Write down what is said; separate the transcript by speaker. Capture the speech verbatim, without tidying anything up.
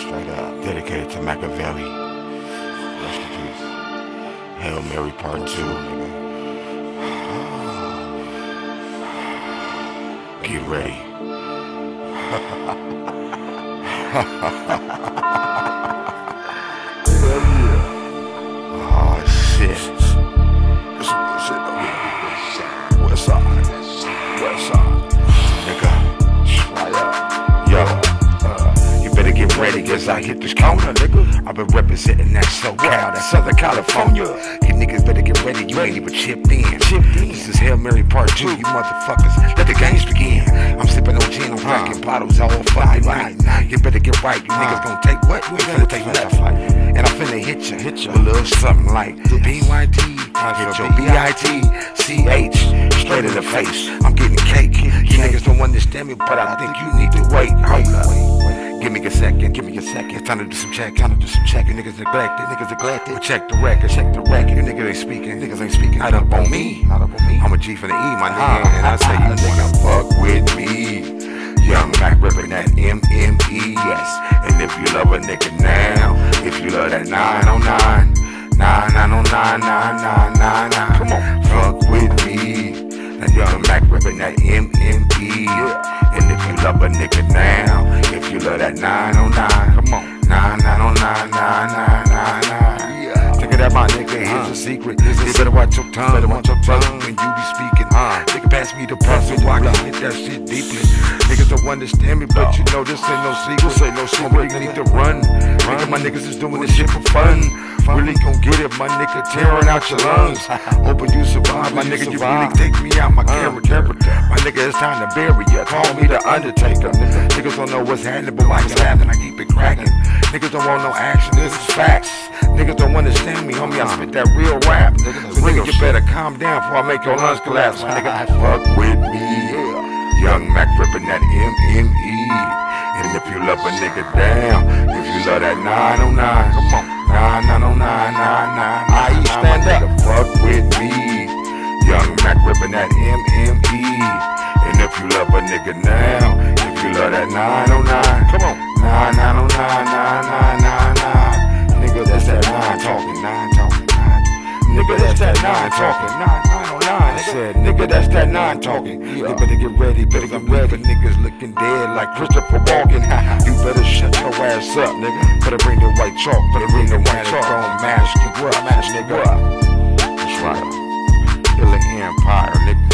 Speaker 1: Straight up. Dedicated to Machiavelli. Rest in peace. Hail Mary Part two, nigga. Get ready. Hell yeah. Oh shit. This is shit though. West side. West side. Nigga. Straight up. Yo. Better get ready, cause I hit this corner, nigga. I've been representing that SoCal, that Southern California. You niggas better get ready, you ain't even chipped in. Chipped in. This is Hail Mary Part two, you motherfuckers. Let the games begin. I'm sipping on gin, I'm cracking bottles all fucking night. You better get right, you niggas gon' take what? You ain't finna take nothing. And I'm finna hit ya, hit ya. A little something like B Y T, hit your B I T C H, straight in the face. I'm getting cake. You niggas don't understand me, but I think you need to wait. Hold up. Give me a second, give me a second. It's time to do some check, time to do some check. You niggas neglected, niggas neglected. But check the record, check the record. You niggas ain't speaking, niggas ain't speaking. Not up on me, not up on me. I'm a G for the E, my nigga. And I say you nigga fuck with me. Young Mac ripping that M M E, yes. And if you love a nigga now, if you love that nine oh nine, nine nine oh nine, nine nine nine nine, come on, fuck with me. That Young Mac ripping that M M E, and if you love a nigga now, if you love that nine oh nine, come on, nine nine oh nine, nine nine nine nine. Yeah. Think of that, my nigga. Here's a secret. You better watch your tongue. Better watch your tongue when you be speaking. Uh, nigga, pass me the puzzle. I can hit that shit deeply. Niggas don't understand me, but you know this ain't no secret. This ain't no secret. You need to run. Nigga, my niggas is doing this shit for fun. Really gon' get it, my nigga, tearing out your lungs. Hoping you survive, my nigga, you really take me out my character. My nigga, it's time to bury ya. Call me the Undertaker. Niggas don't know what's happening, but I can laugh and I keep it cracking. Niggas don't want no action, this is facts. Niggas don't understand me, homie, I spit that real rap. So nigga, you better calm down before I make your lungs collapse. My nigga, fuck with me. Young Mac ripping that M M E. And if you love a nigga down, if you love that nine oh nine, come on, nine nine oh nine, nine nine nine, stand up, fuck with me. Young Mac ripping that M M E. And if you love a nigga now, if you love that nine oh nine, come on, nine nine oh nine, nine nine nine nine. Nigga, that's that nine talking, nine talking, nine. Nigga, that's that nine talking, nine nine oh nine. I said, nigga, that's that nine talking. You better get ready, better get ready. Niggas looking dead like Christopher Walken. You better shut your ass up, nigga. Better bring the white chalk, better bring the white chalk. Don't mask you up, mask nigga. That's right. Killer Empire, nigga.